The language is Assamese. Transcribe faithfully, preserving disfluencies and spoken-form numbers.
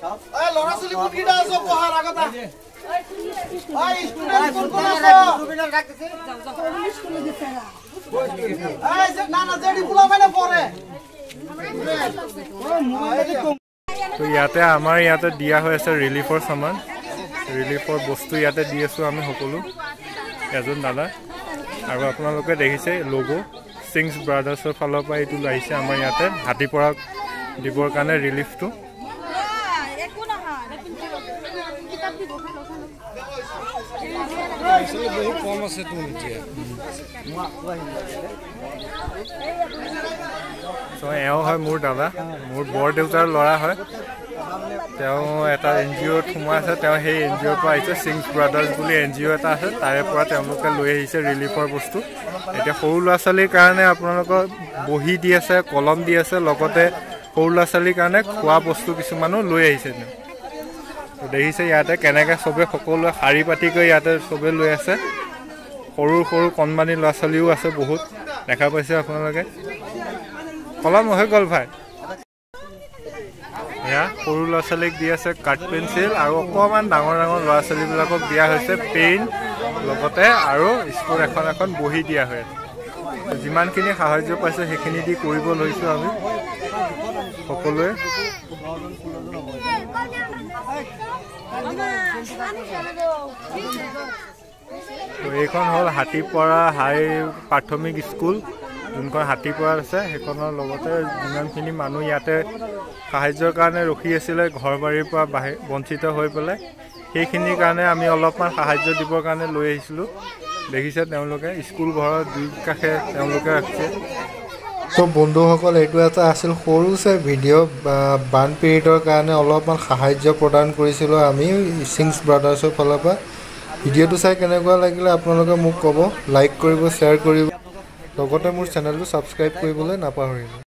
এই লৰা চলি কোনকিটা আছে পঢ়াৰ আগত এই ষ্টুডেন্ট কোন কোন আছে ষ্টুডেন্ট রাখতেছে স্কুলে দিছে এই যে না না জেডি পুলা মানে পড়ে তো ইয়াতে আমাৰ ইয়াতে দিয়া হৈ আছে ৰিলিফৰ সামান ৰিলিফৰ বস্তু ইয়াতে দি আছো আমি সকলো এজন দাদা আৰু আপোনালোকে দেখিছে লোগো সিংস ব্ৰাদাৰ্ছৰ ফালৰ পৰা এইটো আহিছে আমাৰ ইয়াতে হাতীপৰা দিবৰ কাৰণে ৰিলিফটো বহুত কম আছে তো এতিয়া তো এও হয় মোৰ দাদা মোৰ বৰ দেউতাৰ ল'ৰা হয় তেওঁ এটা এন জি অ'ত সোমাই আছে তেওঁ সেই এন জি অ'ৰ পৰা আহিছে সিংস ব্ৰাদাৰ্ছ বুলি এন জি অ' এটা আছে তাৰে পৰা তেওঁলোকে লৈ আহিছে ৰিলিফৰ বস্তু এতিয়া সৰু ল'ৰা ছোৱালীৰ কাৰণে আপোনালোকৰ বহি দি আছে কলম দি আছে লগতে সৰু ল'ৰা ছোৱালীৰ কাৰণে খোৱা বস্তু কিছুমানো লৈ আহিছে দেখিছে ইয়াতে কেনেকৈ চবে সকলোৱে শাৰী পাতি কৰি ইয়াতে চবে লৈ আছে সৰু সৰু কণমানি ল'ৰা ছোৱালীও আছে বহুত দেখা পাইছে আপোনালোকে কলম হৈ গ'ল ভাই এয়া সৰু ল'ৰা ছোৱালীক দি আছে কাঠ পেঞ্চিল আৰু অকণমান ডাঙৰ ডাঙৰ ল'ৰা ছোৱালীবিলাকক দিয়া হৈছে পেইন লগতে আৰু স্কুল এখন এখন বহি দিয়া হৈ আছে যিমানখিনি সাহায্য পাইছে সেইখিনি দি কৰিব লৈছোঁ আমি সকলোৱে তো এইখন হ'ল হাতীপৰা হাই প্ৰাথমিক স্কুল যোনখন হাতীপৰাত আছে সেইখনৰ লগতে যিমানখিনি মানুহ ইয়াতে সাহায্যৰ কাৰণে ৰখি আছিলে ঘৰ বাৰীৰ পৰা বঞ্চিত হৈ পেলাই সেইখিনিৰ কাৰণে আমি অলপমান সাহায্য দিবৰ কাৰণে লৈ আহিছিলোঁ দেখিছে তেওঁলোকে স্কুল ঘৰৰ দুই কাষে তেওঁলোকে ৰাখিছে তো বন্ধুসকল এইটো এটা আছিল সৰু চাই ভিডিঅ' বান পীড়িতৰ কাৰণে অলপমান সাহায্য প্ৰদান কৰিছিলোঁ আমি সিংস ব্ৰাদাৰ্ছৰ ফালৰ পৰা ভিডিঅ'টো চাই কেনেকুৱা লাগিলে আপোনালোকে মোক ক'ব লাইক কৰিব শ্বেয়াৰ কৰিব লগতে মোৰ চেনেলটো ছাবস্ক্ৰাইব কৰিবলৈ নাপাহৰিব